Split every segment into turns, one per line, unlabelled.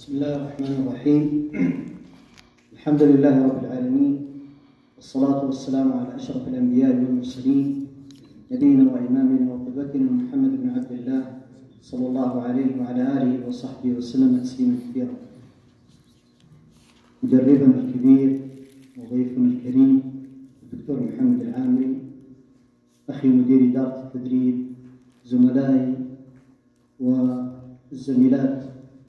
بسم الله الرحمن الرحيم. الحمد لله رب العالمين، والصلاة والسلام على أشرف الأنبياء والمرسلين، نبينا وإمامنا وقدوتنا محمد بن عبد الله صلى الله عليه وعلى آله وصحبه وسلم تسليما كثيرا. مدربنا الكبير وضيفنا الكريم الدكتور محمد العامري، أخي مدير إدارة التدريب، زملائي والزميلات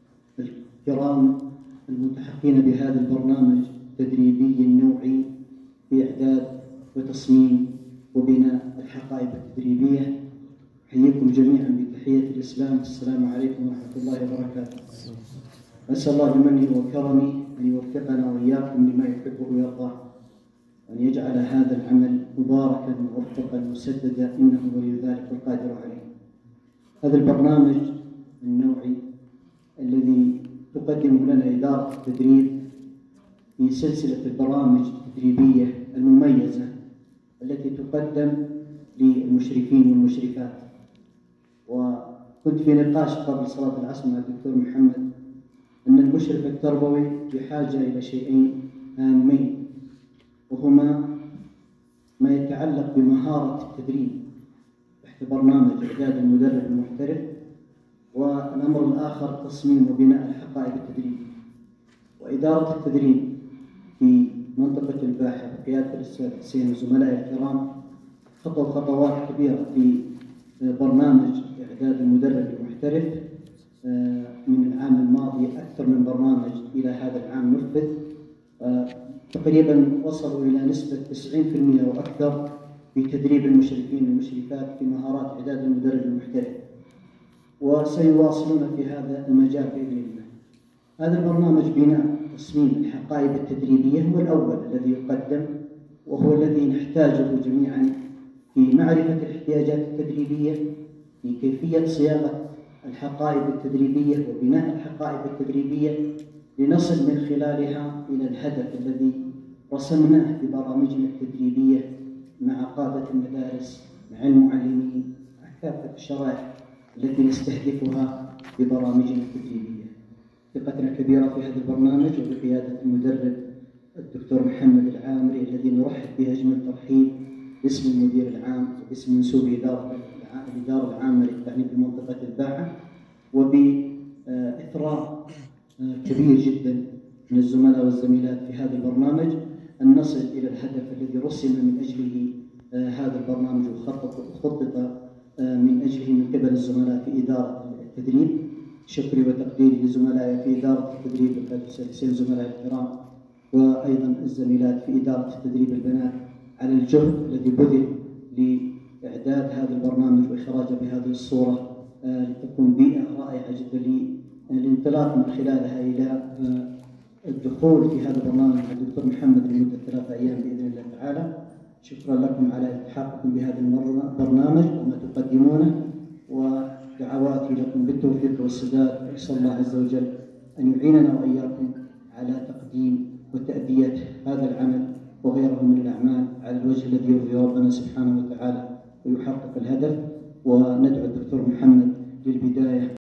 الكرام الملتحقين بهذا البرنامج التدريبي النوعي في إعداد وتصميم وبناء الحقائب التدريبية، أحييكم جميعا بتحية الإسلام، السلام عليكم ورحمة الله وبركاته. أسأل الله بمنه وكرمه أن يوفقنا وإياكم لما يحبه ويرضاه، وأن يجعل هذا العمل مباركا موفقا مسددا، إنه ولي ذلك القادر عليه. هذا البرنامج النوعي الذي تقدم لنا إدارة التدريب في سلسلة البرامج التدريبية المميزة التي تقدم للمشرفين والمشرفات. وكنت في نقاش قبل صلاة العصر مع الدكتور محمد أن المشرف التربوي بحاجة إلى شيئين هامين، وهما ما يتعلق بمهارة التدريب تحت برنامج إعداد المدرب المحترف، والأمر الآخر تصميم وبناء الحقائب التدريبية. وإدارة التدريب في منطقة الباحة بقيادة الأستاذ حسين وزملائي الكرام خطوا خطوات كبيرة في برنامج إعداد المدرب المحترف. من العام الماضي أكثر من برنامج إلى هذا العام نفذ، تقريبا وصلوا إلى نسبة 90% وأكثر في تدريب المشرفين والمشرفات في مهارات إعداد المدرب المحترف، وسيواصلون في هذا المجال بإذن الله. هذا البرنامج بناء تصميم الحقائب التدريبية هو الأول الذي يقدم، وهو الذي نحتاجه جميعا في معرفة الاحتياجات التدريبية، في كيفية صياغة الحقائب التدريبية وبناء الحقائب التدريبية، لنصل من خلالها إلى الهدف الذي رسمناه في برامجنا التدريبية مع قادة المدارس، مع المعلمين، مع كافة الشرائح التي نستهدفها ببرامجنا التدريبية. ثقتنا كبيرة في هذا البرنامج وبقيادة المدرب الدكتور محمد العامري، الذي نرحب به أجمل ترحيب باسم المدير العام وباسم منسوب الإدارة العامة للتعليم في منطقة الباحة، وبإثراء كبير جدا من الزملاء والزميلات في هذا البرنامج أن نصل إلى الهدف الذي رسم من أجله هذا البرنامج وخطط من أجله من قبل الزملاء في إدارة التدريب. شكري وتقديري لزملائي في إدارة التدريب الأستاذ حسين زملائي الكرام، وأيضا الزميلات في إدارة التدريب البنات على الجهد الذي بذل لإعداد هذا البرنامج وإخراجه بهذه الصورة، لتكون بيئة رائعة جدا للانطلاق من خلالها إلى الدخول في هذا البرنامج مع الدكتور محمد لمدة 3 أيام بإذن الله تعالى. شكرا لكم على التحاقكم بهذا البرنامج وما تقدمونه، ودعواتي لكم بالتوفيق والسداد. أسأل الله عز وجل أن يعيننا وإياكم على تقديم وتأدية هذا العمل وغيره من الأعمال على الوجه الذي يرضي ربنا سبحانه وتعالى ويحقق الهدف. وندعو الدكتور محمد للبداية